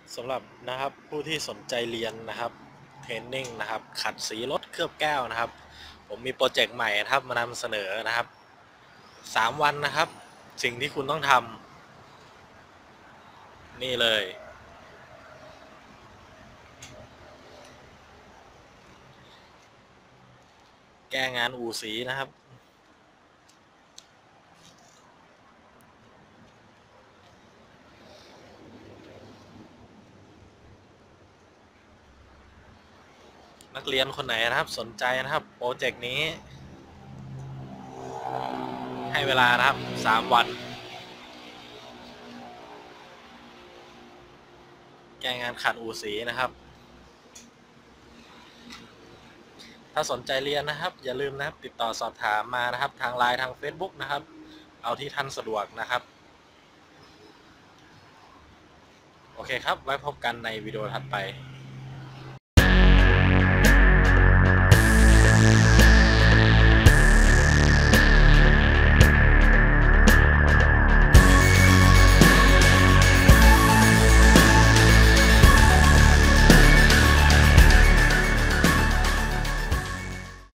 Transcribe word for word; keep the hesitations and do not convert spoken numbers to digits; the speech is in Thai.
สำหรับนะครับผู้ที่สนใจเรียนนะครับเทรนนิ่งนะครับขัดสีรถเคลือบแก้วนะครับผมมีโปรเจกต์ใหม่นะครับมานำเสนอนะครับสามวันนะครับสิ่งที่คุณต้องทำนี่เลยแก้งานอู่สีนะครับนักเรียนคนไหนนะครับสนใจนะครับโปรเจกต์นี้ให้เวลานะครับสามวันแก้งานขัดอู่สีนะครับถ้าสนใจเรียนนะครับอย่าลืมนะครับติดต่อสอบถามมานะครับทางไลน์ทาง Facebook นะครับเอาที่ท่านสะดวกนะครับโอเคครับไว้พบกันในวิดีโอถัดไป